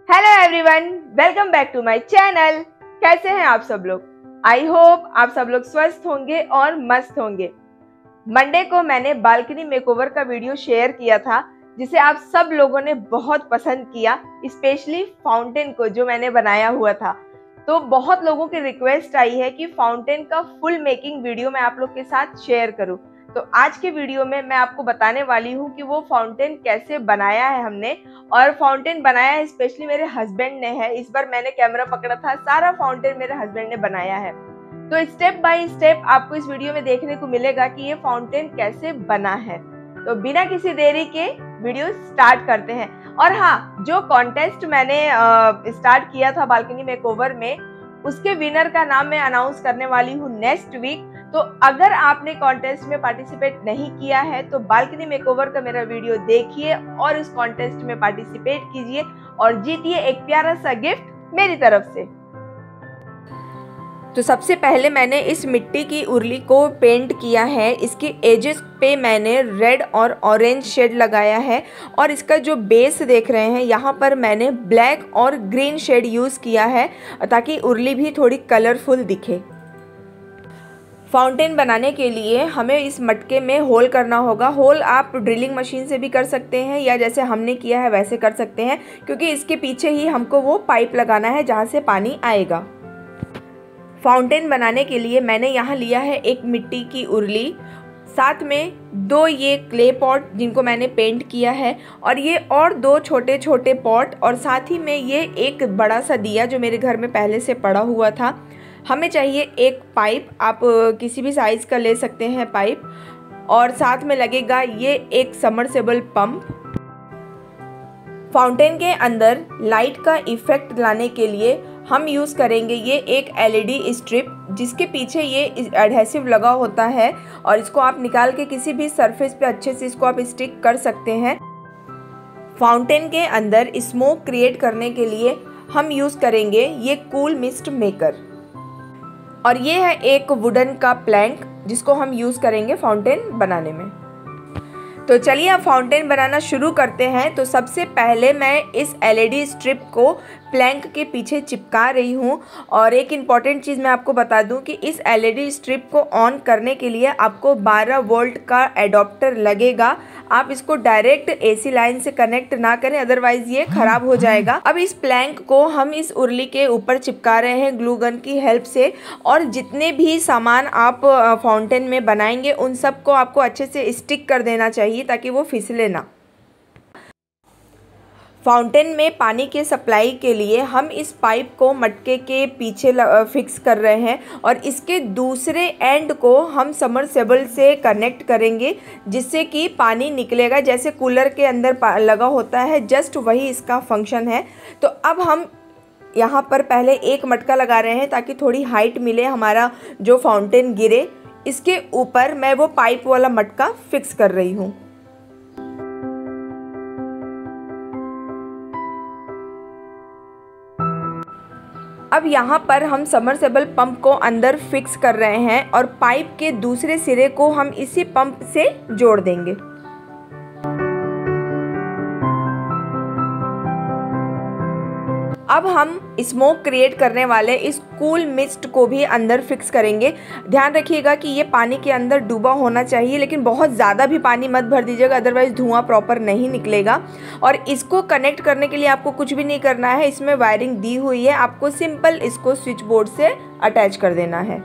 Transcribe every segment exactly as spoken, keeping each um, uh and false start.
Hello everyone, welcome back to my channel. कैसे हैं आप सब लोग? आई होप आप सब लोग स्वस्थ होंगे और मस्त होंगे। मंडे को मैंने बालकनी मेकओवर का वीडियो शेयर किया था जिसे आप सब लोगों ने बहुत पसंद किया, स्पेशली फाउंटेन को जो मैंने बनाया हुआ था। तो बहुत लोगों की रिक्वेस्ट आई है कि फाउंटेन का फुल मेकिंग वीडियो मैं आप लोग के साथ शेयर करूं। तो आज के वीडियो में मैं आपको बताने वाली हूं कि वो फाउंटेन कैसे बनाया है हमने। और फाउंटेन बनाया है स्पेशली मेरे हस्बैंड ने है। इस बार मैंने कैमरा पकड़ा था, सारा फाउंटेन मेरे हस्बैंड ने बनाया है। तो स्टेप बाय स्टेप आपको इस वीडियो में देखने को मिलेगा कि ये फाउंटेन कैसे बना है। तो बिना किसी देरी के वीडियो स्टार्ट करते हैं। और हाँ, जो कॉन्टेस्ट मैंने स्टार्ट किया था बालकनी मेकओवर में, उसके विनर का नाम मैं अनाउंस करने वाली हूँ नेक्स्ट वीक। तो अगर आपने कॉन्टेस्ट में पार्टिसिपेट नहीं किया है तो बालकनी मेकओवर का मेरा वीडियो देखिए और इस कॉन्टेस्ट में पार्टिसिपेट कीजिए और जीतिए एक प्यारा सा गिफ्ट मेरी तरफ से। तो सबसे पहले मैंने इस मिट्टी की उर्ली को पेंट किया है। इसके एजेस पे मैंने रेड और ऑरेंज शेड लगाया है और इसका जो बेस देख रहे हैं यहाँ पर मैंने ब्लैक और ग्रीन शेड यूज़ किया है ताकि उर्ली भी थोड़ी कलरफुल दिखे। फाउंटेन बनाने के लिए हमें इस मटके में होल करना होगा। होल आप ड्रिलिंग मशीन से भी कर सकते हैं या जैसे हमने किया है वैसे कर सकते हैं, क्योंकि इसके पीछे ही हमको वो पाइप लगाना है जहाँ से पानी आएगा। फाउंटेन बनाने के लिए मैंने यहाँ लिया है एक मिट्टी की उर्ली, साथ में दो ये क्ले पॉट जिनको मैंने पेंट किया है, और ये और दो छोटे छोटे पॉट, और साथ ही में ये एक बड़ा सा दिया जो मेरे घर में पहले से पड़ा हुआ था। हमें चाहिए एक पाइप, आप किसी भी साइज़ का ले सकते हैं पाइप, और साथ में लगेगा ये एक सबमर्सिबल पंप। फाउंटेन के अंदर लाइट का इफ़ेक्ट लाने के लिए हम यूज़ करेंगे ये एक एलईडी स्ट्रिप जिसके पीछे ये एडहेसिव लगा होता है, और इसको आप निकाल के किसी भी सरफेस पे अच्छे से इसको आप स्टिक कर सकते हैं। फाउंटेन के अंदर स्मोक क्रिएट करने के लिए हम यूज़ करेंगे ये कूल मिस्ट मेकर, और ये है एक वुडन का प्लैंक जिसको हम यूज़ करेंगे फाउंटेन बनाने में। तो चलिए अब फाउंटेन बनाना शुरू करते हैं। तो सबसे पहले मैं इस एलईडी स्ट्रिप को प्लैंक के पीछे चिपका रही हूँ। और एक इम्पॉर्टेंट चीज़ मैं आपको बता दूँ कि इस एलईडी स्ट्रिप को ऑन करने के लिए आपको बारह वोल्ट का एडॉप्टर लगेगा। आप इसको डायरेक्ट एसी लाइन से कनेक्ट ना करें, अदरवाइज ये ख़राब हो जाएगा। अब इस प्लैंक को हम इस उर्ली के ऊपर चिपका रहे हैं ग्लू गन की हेल्प से, और जितने भी सामान आप फाउंटेन में बनाएंगे उन सब को आपको अच्छे से स्टिक कर देना चाहिए ताकि वो फिसले ना। फाउंटेन में पानी के सप्लाई के लिए हम इस पाइप को मटके के पीछे फिक्स कर रहे हैं, और इसके दूसरे एंड को हम सबमर्सिबल से कनेक्ट करेंगे जिससे कि पानी निकलेगा, जैसे कूलर के अंदर लगा होता है, जस्ट वही इसका फंक्शन है। तो अब हम यहाँ पर पहले एक मटका लगा रहे हैं ताकि थोड़ी हाइट मिले, हमारा जो फाउंटेन गिरे। इसके ऊपर मैं वो पाइप वाला मटका फिक्स कर रही हूँ। अब यहाँ पर हम सबमर्सिबल पंप को अंदर फिक्स कर रहे हैं और पाइप के दूसरे सिरे को हम इसी पंप से जोड़ देंगे। अब हम स्मोक क्रिएट करने वाले इस कूल मिस्ट को भी अंदर फिक्स करेंगे। ध्यान रखिएगा कि ये पानी के अंदर डूबा होना चाहिए, लेकिन बहुत ज़्यादा भी पानी मत भर दीजिएगा, अदरवाइज़ धुआं प्रॉपर नहीं निकलेगा। और इसको कनेक्ट करने के लिए आपको कुछ भी नहीं करना है, इसमें वायरिंग दी हुई है, आपको सिंपल इसको स्विच बोर्ड से अटैच कर देना है।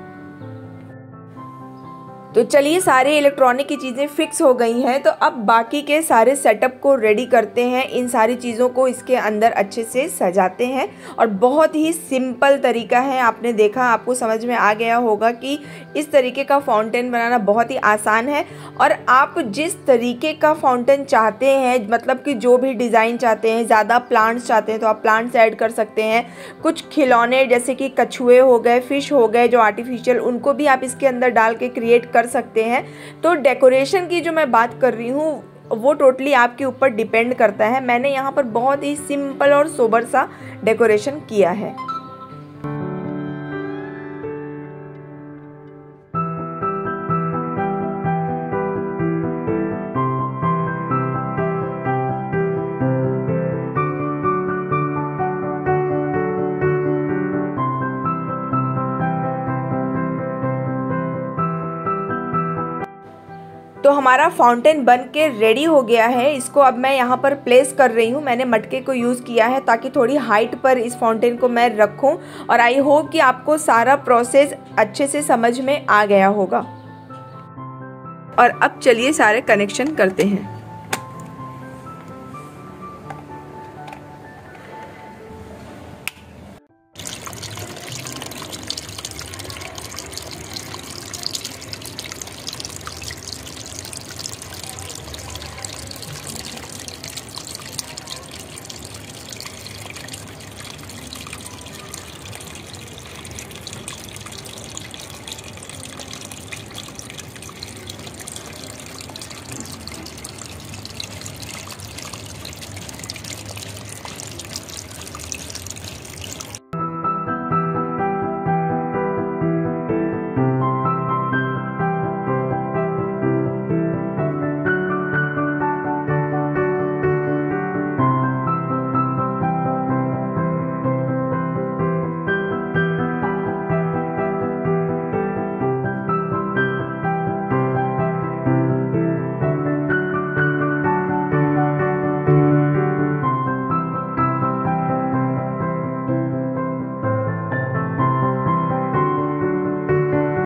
तो चलिए, सारे इलेक्ट्रॉनिक की चीज़ें फिक्स हो गई हैं, तो अब बाकी के सारे सेटअप को रेडी करते हैं। इन सारी चीज़ों को इसके अंदर अच्छे से सजाते हैं, और बहुत ही सिंपल तरीका है। आपने देखा, आपको समझ में आ गया होगा कि इस तरीके का फाउंटेन बनाना बहुत ही आसान है। और आप जिस तरीके का फाउंटेन चाहते हैं, मतलब कि जो भी डिज़ाइन चाहते हैं, ज़्यादा प्लांट्स चाहते हैं तो आप प्लांट्स ऐड कर सकते हैं। कुछ खिलौने जैसे कि कछुए हो गए, फिश हो गए जो आर्टिफिशियल, उनको भी आप इसके अंदर डाल के क्रिएट कर सकते हैं। तो डेकोरेशन की जो मैं बात कर रही हूँ वो टोटली आपके ऊपर डिपेंड करता है। मैंने यहाँ पर बहुत ही सिंपल और सोबर सा डेकोरेशन किया है। हमारा फाउंटेन बन के रेडी हो गया है। इसको अब मैं यहाँ पर प्लेस कर रही हूँ। मैंने मटके को यूज़ किया है ताकि थोड़ी हाइट पर इस फाउंटेन को मैं रखूँ, और आई होप कि आपको सारा प्रोसेस अच्छे से समझ में आ गया होगा। और अब चलिए सारे कनेक्शन करते हैं।